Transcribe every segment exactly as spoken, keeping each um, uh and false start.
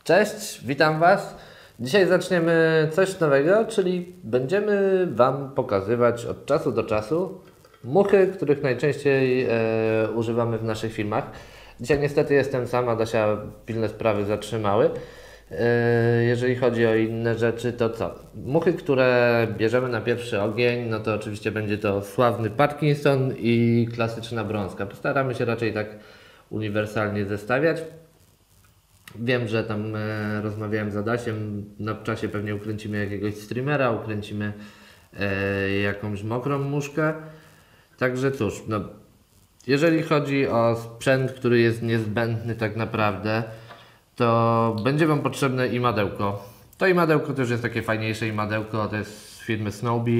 Cześć, witam Was. Dzisiaj zaczniemy coś nowego, czyli będziemy Wam pokazywać od czasu do czasu muchy, których najczęściej e, używamy w naszych filmach. Dzisiaj niestety jestem sam, Adasia pilne sprawy zatrzymały. E, jeżeli chodzi o inne rzeczy, to co? Muchy, które bierzemy na pierwszy ogień, no to oczywiście będzie to sławny Parkinson i klasyczna brązka. Postaramy się raczej tak uniwersalnie zestawiać. Wiem, że tam e, rozmawiałem z Adasiem, na czasie pewnie ukręcimy jakiegoś streamera, ukręcimy e, jakąś mokrą muszkę. Także cóż, no, jeżeli chodzi o sprzęt, który jest niezbędny tak naprawdę, to będzie Wam potrzebne imadełko. To imadełko też jest takie fajniejsze imadełko, to jest z firmy Snowbee.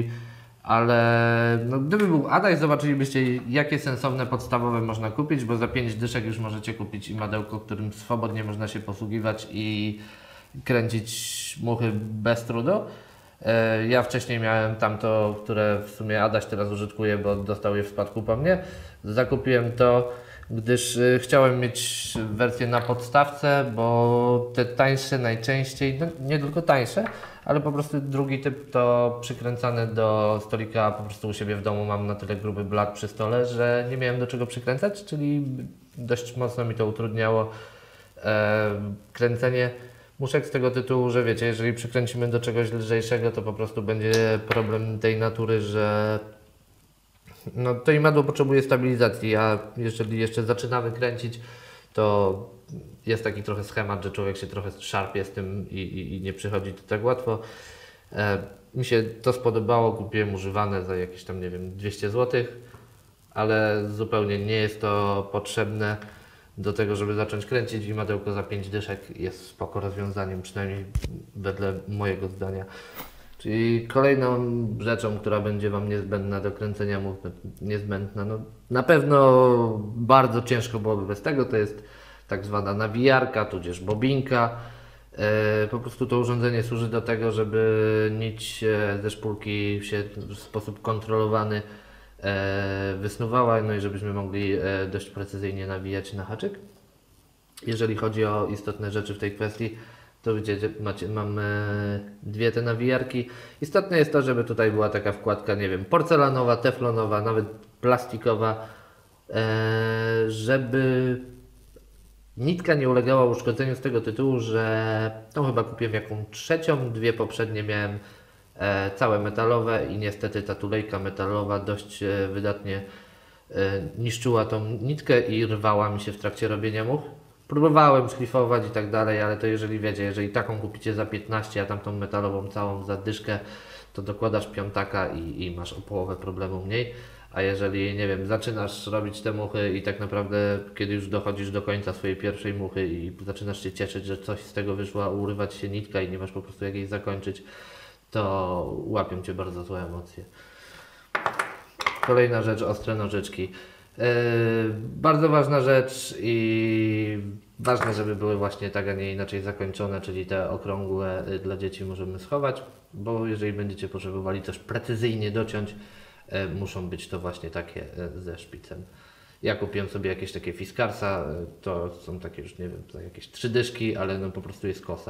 Ale no, gdyby był Adaś, zobaczylibyście, jakie sensowne podstawowe można kupić, bo za pięć dyszek już możecie kupić imadełko, którym swobodnie można się posługiwać i kręcić muchy bez trudu. E, ja wcześniej miałem tamto, które w sumie Adaś teraz użytkuje, bo dostał je w spadku po mnie. Zakupiłem to, gdyż y, chciałem mieć wersję na podstawce, bo te tańsze najczęściej, no nie tylko tańsze, ale po prostu drugi typ to przykręcane do stolika po prostu u siebie w domu mam na tyle gruby blat przy stole, że nie miałem do czego przykręcać, czyli dość mocno mi to utrudniało e, kręcenie muszek z tego tytułu, że wiecie, jeżeli przykręcimy do czegoś lżejszego, to po prostu będzie problem tej natury, że no, to imadło potrzebuje stabilizacji, a jeżeli jeszcze zaczynamy kręcić, to jest taki trochę schemat, że człowiek się trochę szarpie z tym i, i, i nie przychodzi to tak łatwo. E, mi się to spodobało, kupiłem używane za jakieś tam, nie wiem, dwieście złotych, ale zupełnie nie jest to potrzebne do tego, żeby zacząć kręcić. Imadełko za pięć dyszek jest spoko rozwiązaniem, przynajmniej wedle mojego zdania. Czyli kolejną rzeczą, która będzie Wam niezbędna do kręcenia much, niezbędna, no na pewno bardzo ciężko byłoby bez tego, to jest tak zwana nawijarka, tudzież bobinka. E, po prostu to urządzenie służy do tego, żeby nić ze szpulki się w sposób kontrolowany e, wysnuwała, no i żebyśmy mogli e, dość precyzyjnie nawijać na haczyk. Jeżeli chodzi o istotne rzeczy w tej kwestii, to widzicie, macie, mam e, dwie te nawijarki. Istotne jest to, żeby tutaj była taka wkładka, nie wiem, porcelanowa, teflonowa, nawet plastikowa, e, żeby nitka nie ulegała uszkodzeniu z tego tytułu, że tą chyba kupiłem jaką trzecią, dwie poprzednie miałem e, całe metalowe i niestety ta tulejka metalowa dość e, wydatnie e, niszczyła tą nitkę i rwała mi się w trakcie robienia much. Próbowałem szlifować i tak dalej, ale to jeżeli wiecie, jeżeli taką kupicie za piętnaście, a tamtą metalową całą za dyszkę, to dokładasz piątaka i, i masz o połowę problemu mniej. A jeżeli, nie wiem, zaczynasz robić te muchy i tak naprawdę, kiedy już dochodzisz do końca swojej pierwszej muchy i zaczynasz się cieszyć, że coś z tego wyszło, a urywać się nitka i nie masz po prostu jak jej zakończyć, to łapią Cię bardzo złe emocje. Kolejna rzecz, ostre nożyczki. Yy, bardzo ważna rzecz i ważne, żeby były właśnie tak, a nie inaczej zakończone, czyli te okrągłe dla dzieci możemy schować, bo jeżeli będziecie potrzebowali coś precyzyjnie dociąć, yy, muszą być to właśnie takie yy, ze szpicem. Ja kupiłem sobie jakieś takie Fiskarsa, yy, to są takie już nie wiem, to jakieś trzy dyszki, ale no po prostu jest kosa.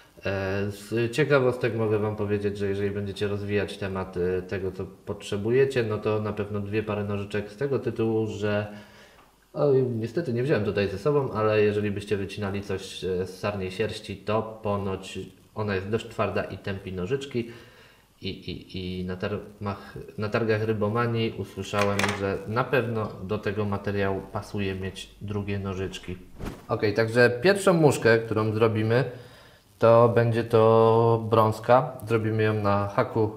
Z ciekawostek mogę Wam powiedzieć, że jeżeli będziecie rozwijać temat tego, co potrzebujecie, no to na pewno dwie pary nożyczek z tego tytułu, że o, niestety nie wziąłem tutaj ze sobą, ale jeżeli byście wycinali coś z sarniej sierści, to ponoć ona jest dość twarda i tępi nożyczki. I, i, i na, tarmach, na targach Rybomanii usłyszałem, że na pewno do tego materiału pasuje mieć drugie nożyczki. Ok, także pierwszą muszkę, którą zrobimy, to będzie to brązka. Zrobimy ją na haku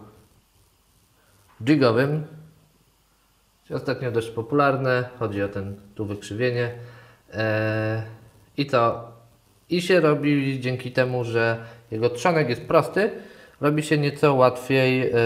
jigowym. Ostatnio dość popularne. Chodzi o ten tu wykrzywienie. Eee, I to i się robi dzięki temu, że jego trzonek jest prosty. Robi się nieco łatwiej. Eee,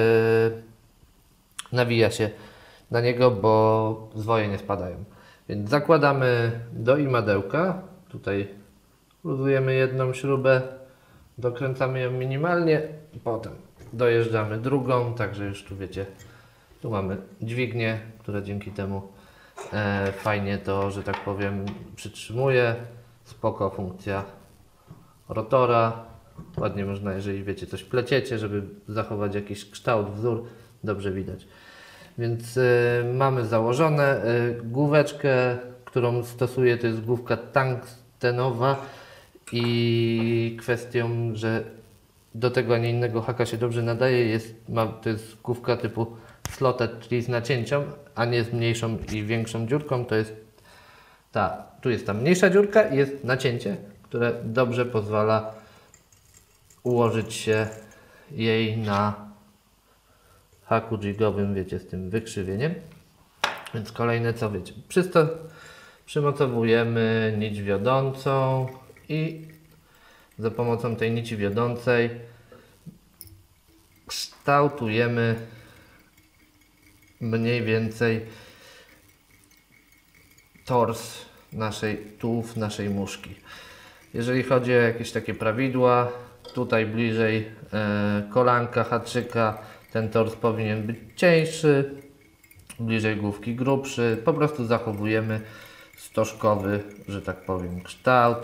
nawija się na niego, bo zwoje nie spadają. Więc zakładamy do imadełka. Tutaj luzujemy jedną śrubę. Dokręcamy ją minimalnie, potem dojeżdżamy drugą, także już tu wiecie, tu mamy dźwignię, która dzięki temu e, fajnie to, że tak powiem, przytrzymuje. Spoko funkcja rotora. Ładnie można, jeżeli wiecie, coś pleciecie, żeby zachować jakiś kształt, wzór, dobrze widać. Więc y, mamy założone. Y, główeczkę, którą stosuję, to jest główka tungstenowa i kwestią, że do tego, a nie innego haka się dobrze nadaje, jest, ma, to jest główka typu slotted, czyli z nacięciem, a nie z mniejszą i większą dziurką. To jest ta, tu jest ta mniejsza dziurka i jest nacięcie, które dobrze pozwala ułożyć się jej na haku jigowym, wiecie, z tym wykrzywieniem. Więc kolejne co wiecie, Przysto przymocowujemy nić wiodącą i za pomocą tej nici wiodącej kształtujemy mniej więcej tors naszej, tułów naszej muszki. Jeżeli chodzi o jakieś takie prawidła, tutaj bliżej e, kolanka, haczyka, ten tors powinien być cieńszy, bliżej główki grubszy. Po prostu zachowujemy stożkowy, że tak powiem, kształt.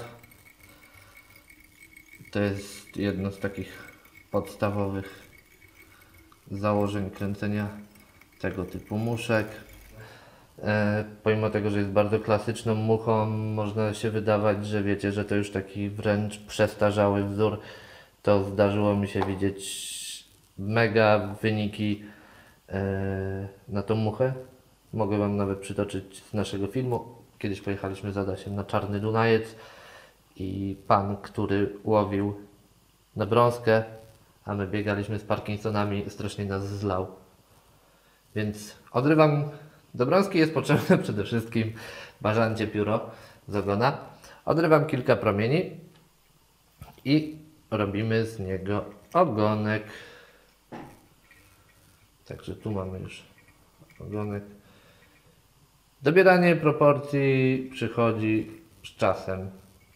To jest jedno z takich podstawowych założeń kręcenia tego typu muszek. E, pomimo tego, że jest bardzo klasyczną muchą, można się wydawać, że wiecie, że to już taki wręcz przestarzały wzór. To zdarzyło mi się widzieć mega wyniki e, na tą muchę. Mogę Wam nawet przytoczyć z naszego filmu. Kiedyś pojechaliśmy z Adasiem na Czarny Dunajec i pan, który łowił na brązkę, a my biegaliśmy z Parkinsonami, strasznie nas zlał. Więc odrywam. Do brązki jest potrzebne przede wszystkim bażancie pióro z ogona. Odrywam kilka promieni i robimy z niego ogonek. Także tu mamy już ogonek. Dobieranie proporcji przychodzi z czasem.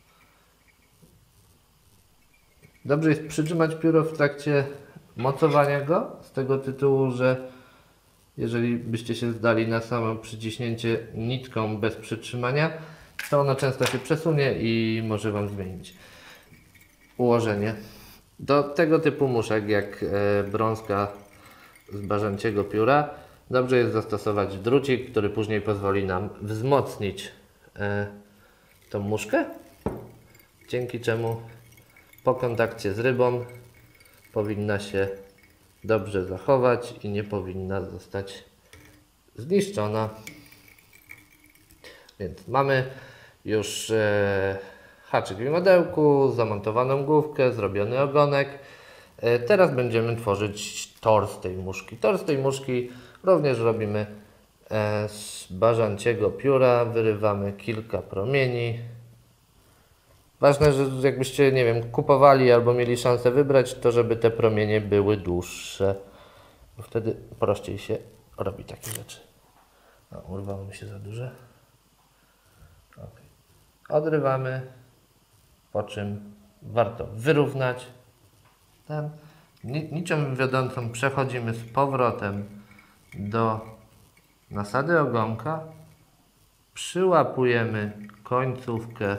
Dobrze jest przytrzymać pióro w trakcie mocowania go, z tego tytułu, że jeżeli byście się zdali na samo przyciśnięcie nitką bez przytrzymania, to ono często się przesunie i może Wam zmienić ułożenie. Do tego typu muszek jak e, brązka z bażanciego pióra dobrze jest zastosować drucik, który później pozwoli nam wzmocnić e, tą muszkę, dzięki czemu po kontakcie z rybą powinna się dobrze zachować i nie powinna zostać zniszczona. Więc mamy już e, haczyk w wimadełku, zamontowaną główkę, zrobiony ogonek. E, teraz będziemy tworzyć tors tej muszki. Tors tej muszki również robimy e, z bażanciego pióra. Wyrywamy kilka promieni. Ważne, że jakbyście, nie wiem, kupowali albo mieli szansę wybrać, to żeby te promienie były dłuższe. Bo wtedy prościej się robi takie rzeczy. No, urwało mi się za duże. Okay. Odrywamy, po czym warto wyrównać. Ten. Niczym wiodącą przechodzimy z powrotem do nasady ogonka. Przyłapujemy końcówkę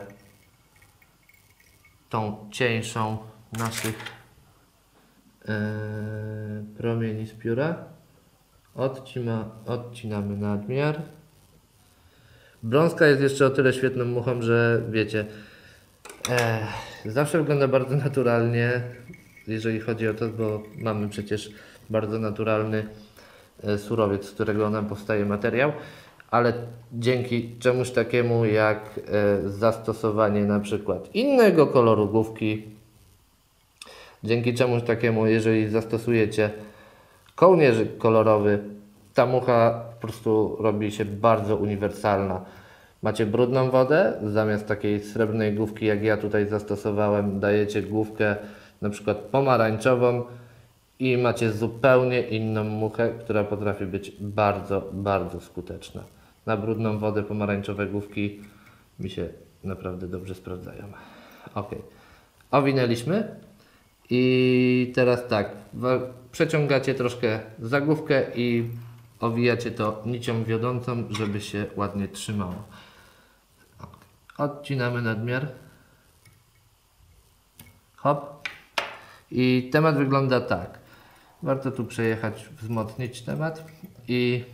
tą cieńszą naszych yy, promieni z pióra. Odcina, odcinamy nadmiar. Brązka jest jeszcze o tyle świetną muchą, że wiecie, e, zawsze wygląda bardzo naturalnie, jeżeli chodzi o to, bo mamy przecież bardzo naturalny e, surowiec, z którego nam powstaje materiał, ale dzięki czemuś takiemu jak e, zastosowanie na przykład innego koloru główki, dzięki czemuś takiemu, jeżeli zastosujecie kołnierzyk kolorowy, ta mucha po prostu robi się bardzo uniwersalna. Macie brudną wodę, zamiast takiej srebrnej główki jak ja tutaj zastosowałem, dajecie główkę na przykład pomarańczową i macie zupełnie inną muchę, która potrafi być bardzo, bardzo skuteczna. Na brudną wodę pomarańczowe główki mi się naprawdę dobrze sprawdzają. Ok, owinęliśmy i teraz tak, przeciągacie troszkę za główkę i owijacie to nicią wiodącą, żeby się ładnie trzymało. Odcinamy nadmiar. Hop. I temat wygląda tak. Warto tu przejechać, wzmocnić temat. I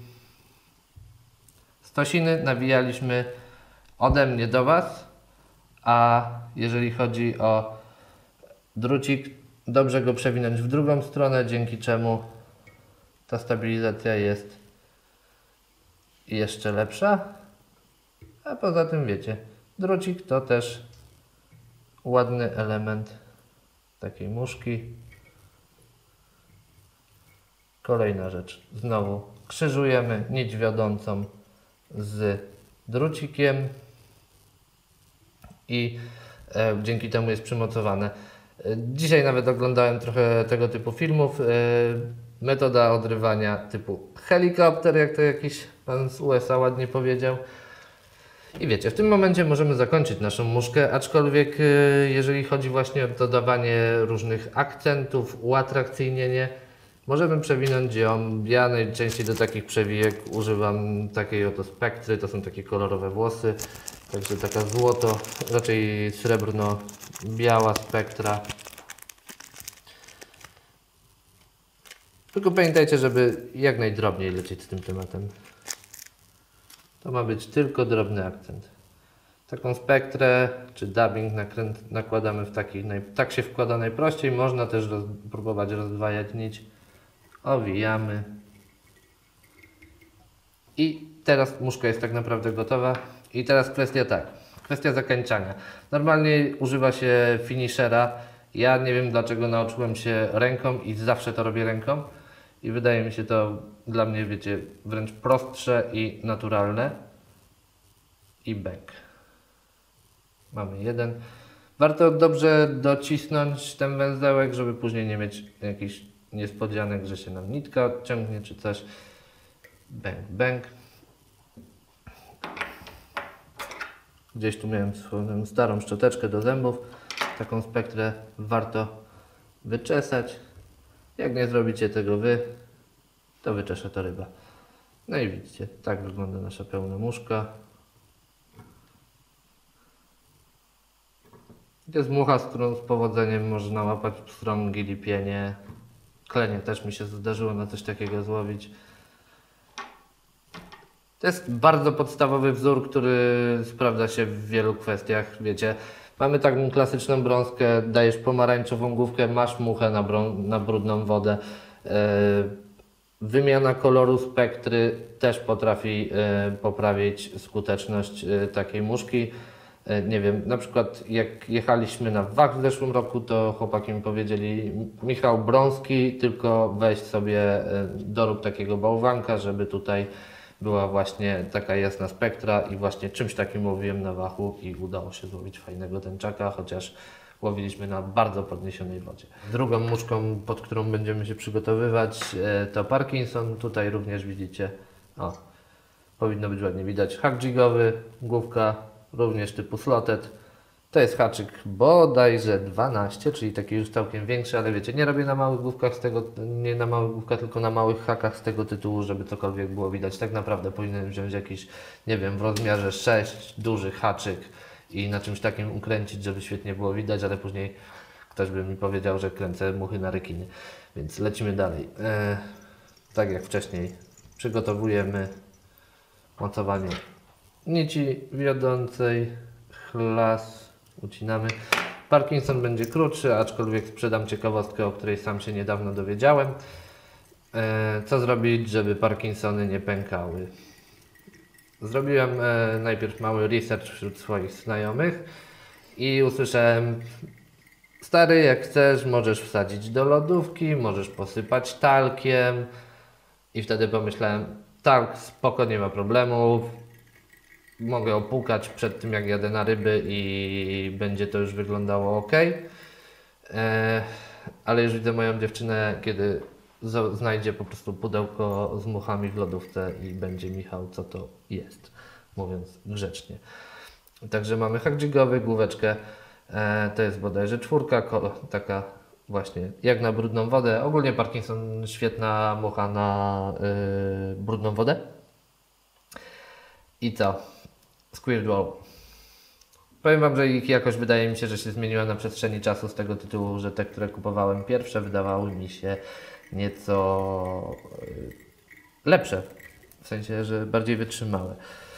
stosiny nawijaliśmy ode mnie do Was, a jeżeli chodzi o drucik, dobrze go przewinąć w drugą stronę, dzięki czemu ta stabilizacja jest jeszcze lepsza. A poza tym wiecie, drucik to też ładny element takiej muszki. Kolejna rzecz, znowu krzyżujemy nić wiodącą z drucikiem i e, dzięki temu jest przymocowane. E, dzisiaj nawet oglądałem trochę tego typu filmów. E, metoda odrywania typu helikopter, jak to jakiś pan z U S A ładnie powiedział. I wiecie, w tym momencie możemy zakończyć naszą muszkę, aczkolwiek e, jeżeli chodzi właśnie o dodawanie różnych akcentów, uatrakcyjnienie, możemy przewinąć ją. Ja najczęściej do takich przewijek używam takiej oto spektry, to są takie kolorowe włosy, także taka złoto, raczej srebrno-biała spektra. Tylko pamiętajcie, żeby jak najdrobniej lecieć z tym tematem. To ma być tylko drobny akcent. Taką spektrę czy dubbing nakręt nakładamy w takich, tak się wkłada najprościej, można też roz, próbować rozdwajać nić. Owijamy. I teraz muszka jest tak naprawdę gotowa. I teraz kwestia tak, kwestia zakończania. Normalnie używa się finishera. Ja nie wiem dlaczego nauczyłem się ręką i zawsze to robię ręką. I wydaje mi się to dla mnie, wiecie, wręcz prostsze i naturalne. I bang. Mamy jeden. Warto dobrze docisnąć ten węzełek, żeby później nie mieć jakichś niespodzianek, że się nam nitka odciągnie czy coś. Bang, bang. Gdzieś tu miałem swoją starą szczoteczkę do zębów. Taką spektrę warto wyczesać. Jak nie zrobicie tego wy, to wyczesze to ryba. No i widzicie, tak wygląda nasza pełna muszka. To jest mucha, z którą z powodzeniem można łapać pstrągi, lipienie. Klenie też mi się zdarzyło na coś takiego złowić. To jest bardzo podstawowy wzór, który sprawdza się w wielu kwestiach. Wiecie, mamy taką klasyczną brązkę, dajesz pomarańczową główkę, masz muchę na, na brudną wodę. Yy, wymiana koloru spektry też potrafi yy, poprawić skuteczność yy, takiej muszki. Nie wiem, na przykład jak jechaliśmy na W A K w zeszłym roku, to chłopaki mi powiedzieli: Michał, brązki, tylko weź sobie dorób takiego bałwanka, żeby tutaj była właśnie taka jasna spektra i właśnie czymś takim łowiłem na wachu i udało się złowić fajnego tęczaka, chociaż łowiliśmy na bardzo podniesionej wodzie. Drugą muszką, pod którą będziemy się przygotowywać, to Parkinson. Tutaj również widzicie, o, powinno być ładnie widać, hak jigowy, główka również typu slotted. To jest haczyk bodajże dwanaście, czyli taki już całkiem większy, ale wiecie, nie robię na małych główkach z tego, nie na małych główkach, tylko na małych hakach z tego tytułu, żeby cokolwiek było widać. Tak naprawdę powinienem wziąć jakiś, nie wiem, w rozmiarze sześć, duży haczyk i na czymś takim ukręcić, żeby świetnie było widać, ale później ktoś by mi powiedział, że kręcę muchy na rekiny. Więc lecimy dalej. Eee, tak jak wcześniej, przygotowujemy mocowanie nici wiodącej, chlas, ucinamy. Parkinson będzie krótszy, aczkolwiek sprzedam ciekawostkę, o której sam się niedawno dowiedziałem. E, co zrobić, żeby Parkinsony nie pękały? Zrobiłem e, najpierw mały research wśród swoich znajomych i usłyszałem: stary, jak chcesz, możesz wsadzić do lodówki, możesz posypać talkiem. I wtedy pomyślałem: tak, spoko, nie ma problemu. Mogę opłukać przed tym, jak jadę na ryby i będzie to już wyglądało ok. Eee, ale już widzę moją dziewczynę, kiedy znajdzie po prostu pudełko z muchami w lodówce i będzie: Michał, co to jest? Mówiąc grzecznie. Także mamy hak jigowy, główeczkę. Eee, to jest bodajże czwórka, taka właśnie jak na brudną wodę. Ogólnie Parkinson świetna mucha na yy, brudną wodę. I co? Squirt roll. Powiem Wam, że ich jakość wydaje mi się, że się zmieniła na przestrzeni czasu z tego tytułu, że te, które kupowałem pierwsze, wydawały mi się nieco lepsze. W sensie, że bardziej wytrzymałe.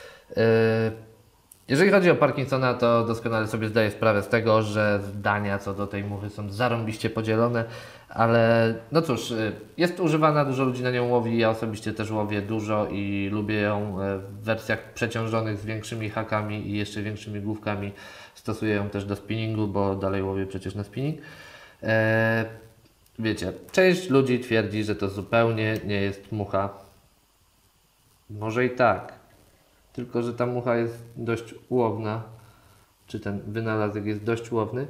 Jeżeli chodzi o Parkinsona, to doskonale sobie zdaję sprawę z tego, że zdania co do tej muchy są zarąbiście podzielone, ale no cóż, jest używana, dużo ludzi na nią łowi, ja osobiście też łowię dużo i lubię ją w wersjach przeciążonych z większymi hakami i jeszcze większymi główkami. Stosuję ją też do spinningu, bo dalej łowię przecież na spinning. Eee, wiecie, część ludzi twierdzi, że to zupełnie nie jest mucha. Może i tak. Tylko że ta mucha jest dość łowna, czy ten wynalazek jest dość łowny.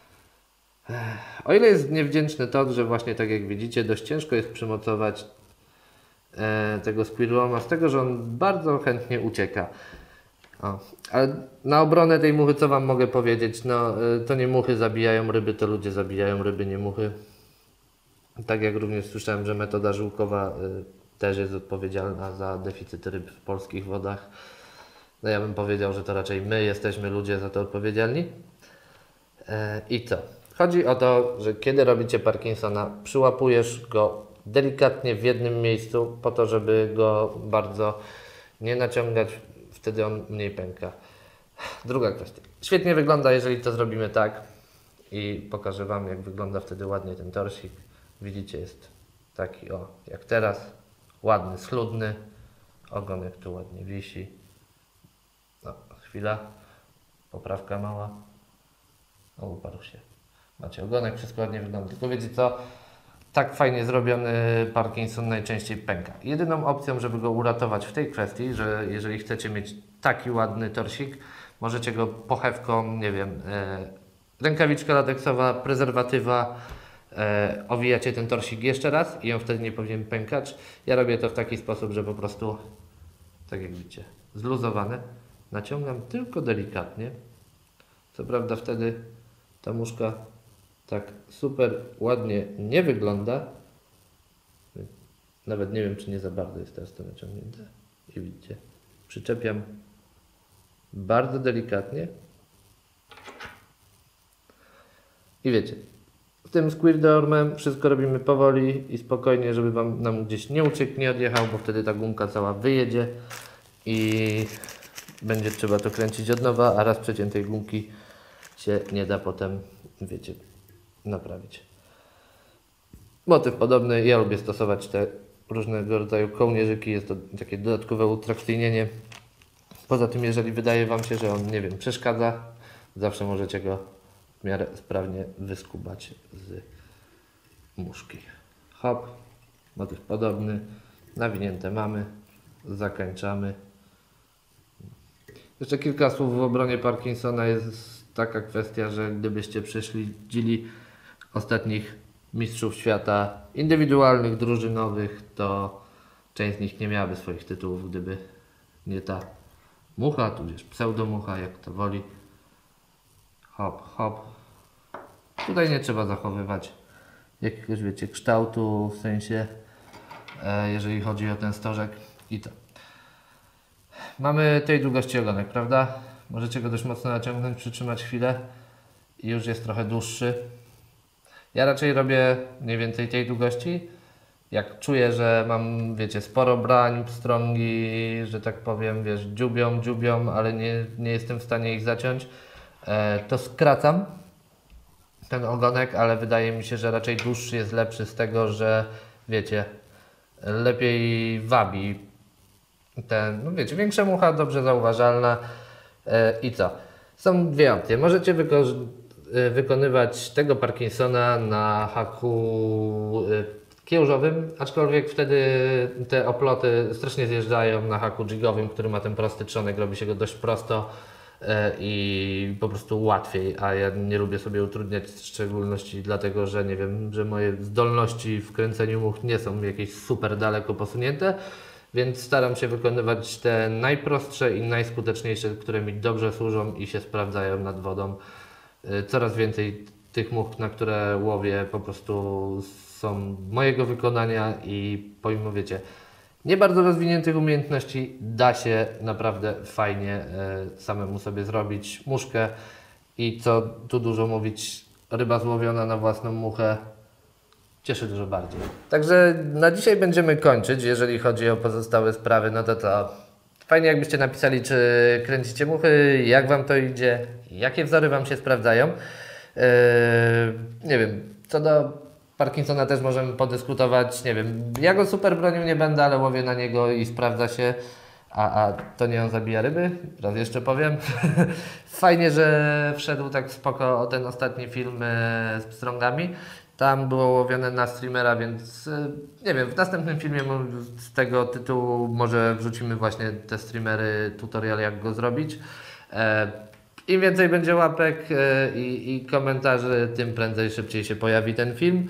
O ile jest niewdzięczny to, że właśnie tak jak widzicie, dość ciężko jest przymocować e, tego squirreloma, z tego, że on bardzo chętnie ucieka. O, ale na obronę tej muchy co Wam mogę powiedzieć? No, e, to nie muchy zabijają ryby, to ludzie zabijają ryby, nie muchy. Tak jak również słyszałem, że metoda żółkowa e, też jest odpowiedzialna za deficyt ryb w polskich wodach. No ja bym powiedział, że to raczej my jesteśmy ludzie za to odpowiedzialni. E, I co? Chodzi o to, że kiedy robicie Parkinsona, przyłapujesz go delikatnie w jednym miejscu po to, żeby go bardzo nie naciągać, wtedy on mniej pęka. Druga kwestia. Świetnie wygląda, jeżeli to zrobimy tak i pokażę Wam, jak wygląda wtedy ładnie ten torsik. Widzicie, jest taki o, jak teraz, ładny, schludny, ogonek tu ładnie wisi. No, chwila, poprawka mała. O, uparł się. Macie ogonek, wszystko ładnie wygląda. Tylko wiecie co? Tak fajnie zrobiony Parkinson najczęściej pęka. Jedyną opcją, żeby go uratować w tej kwestii, że jeżeli chcecie mieć taki ładny torsik, możecie go pochewką, nie wiem, e, rękawiczka lateksowa, prezerwatywa, e, owijacie ten torsik jeszcze raz i on wtedy nie powinien pękać. Ja robię to w taki sposób, że po prostu, tak jak widzicie, zluzowane, naciągam tylko delikatnie. Co prawda wtedy ta muszka tak super ładnie nie wygląda. Nawet nie wiem, czy nie za bardzo jest teraz to naciągnięte. I widzicie, przyczepiam bardzo delikatnie. I wiecie, w tym squirdormem wszystko robimy powoli i spokojnie, żeby Wam nam gdzieś nie uciekł, nie odjechał, bo wtedy ta gumka cała wyjedzie i będzie trzeba to kręcić od nowa, a raz przeciętej gumki się nie da potem, wiecie, naprawić. Motyw podobny, ja lubię stosować te różnego rodzaju kołnierzyki, jest to takie dodatkowe utrakcyjnienie. Poza tym, jeżeli wydaje Wam się, że on, nie wiem, przeszkadza, zawsze możecie go w miarę sprawnie wyskubać z muszki. Hop, motyw podobny, nawinięte mamy, zakończamy. Jeszcze kilka słów w obronie Parkinsona. Jest taka kwestia, że gdybyście prześledzili ostatnich mistrzów świata indywidualnych, drużynowych, to część z nich nie miałaby swoich tytułów, gdyby nie ta mucha, tudzież pseudomucha, jak to woli. Hop, hop. Tutaj nie trzeba zachowywać jakiegoś, wiecie, kształtu, w sensie, e, jeżeli chodzi o ten stożek i to. Mamy tej długości ogonek, prawda? Możecie go dość mocno naciągnąć, przytrzymać chwilę i już jest trochę dłuższy. Ja raczej robię mniej więcej tej długości. Jak czuję, że mam, wiecie, sporo brań, pstrągi, że tak powiem, wiesz, dziubią, dziubią, ale nie, nie jestem w stanie ich zaciąć, e, to skracam ten ogonek, ale wydaje mi się, że raczej dłuższy jest lepszy z tego, że wiecie, lepiej wabi. Ten, no wiecie, większa mucha, dobrze zauważalna. E, I co? Są dwie opcje. Możecie wyko wykonywać tego Parkinsona na haku e, kiełżowym, aczkolwiek wtedy te oploty strasznie zjeżdżają. Na haku jigowym, który ma ten prosty trzonek, robi się go dość prosto e, i po prostu łatwiej, a ja nie lubię sobie utrudniać, w szczególności dlatego, że nie wiem, że moje zdolności w kręceniu much nie są jakieś super daleko posunięte. Więc staram się wykonywać te najprostsze i najskuteczniejsze, które mi dobrze służą i się sprawdzają nad wodą. Coraz więcej tych much, na które łowię, po prostu są mojego wykonania i pomimo, wiecie, nie bardzo rozwiniętych umiejętności da się naprawdę fajnie y, samemu sobie zrobić muszkę i co tu dużo mówić, ryba złowiona na własną muchę cieszy dużo bardziej. Także na dzisiaj będziemy kończyć. Jeżeli chodzi o pozostałe sprawy, no to to fajnie jakbyście napisali, czy kręcicie muchy, jak Wam to idzie, jakie wzory Wam się sprawdzają. Yy, nie wiem, co do Parkinsona też możemy podyskutować. Nie wiem, ja go super bronił nie będę, ale łowię na niego i sprawdza się. A, a to nie on zabija ryby, raz jeszcze powiem. Fajnie, że wszedł tak spoko o ten ostatni film z pstrągami. Tam było łowione na streamera, więc nie wiem, w następnym filmie z tego tytułu może wrzucimy właśnie te streamery, tutorial jak go zrobić. Im więcej będzie łapek i, i komentarzy, tym prędzej, szybciej się pojawi ten film.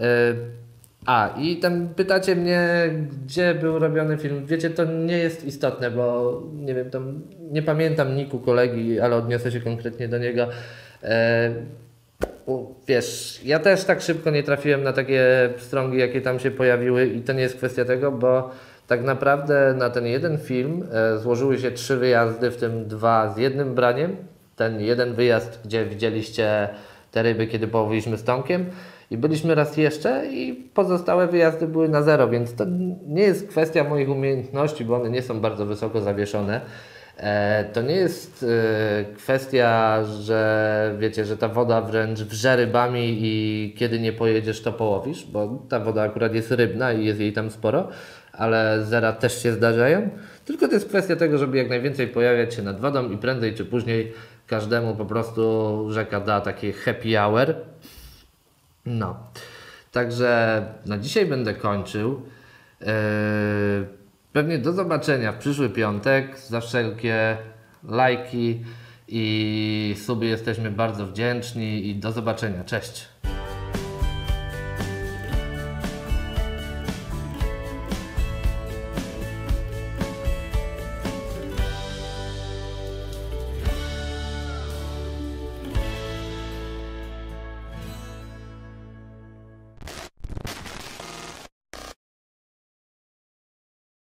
A, i tam pytacie mnie, gdzie był robiony film. Wiecie, to nie jest istotne, bo nie wiem, tam nie pamiętam niku kolegi, ale odniosę się konkretnie do niego. E, u, wiesz, ja też tak szybko nie trafiłem na takie pstrągi, jakie tam się pojawiły i to nie jest kwestia tego, bo tak naprawdę na ten jeden film e, złożyły się trzy wyjazdy, w tym dwa z jednym braniem. Ten jeden wyjazd, gdzie widzieliście te ryby, kiedy połowiliśmy z Tomkiem. I byliśmy raz jeszcze i pozostałe wyjazdy były na zero, więc to nie jest kwestia moich umiejętności, bo one nie są bardzo wysoko zawieszone. E, to nie jest e, kwestia, że wiecie, że ta woda wręcz wrze rybami i kiedy nie pojedziesz, to połowisz, bo ta woda akurat jest rybna i jest jej tam sporo, ale zera też się zdarzają. Tylko to jest kwestia tego, żeby jak najwięcej pojawiać się nad wodą i prędzej czy później każdemu po prostu rzeka da taki happy hour. No, także na dzisiaj będę kończył. Yy, pewnie do zobaczenia w przyszły piątek. Za wszelkie lajki i suby jesteśmy bardzo wdzięczni i do zobaczenia. Cześć!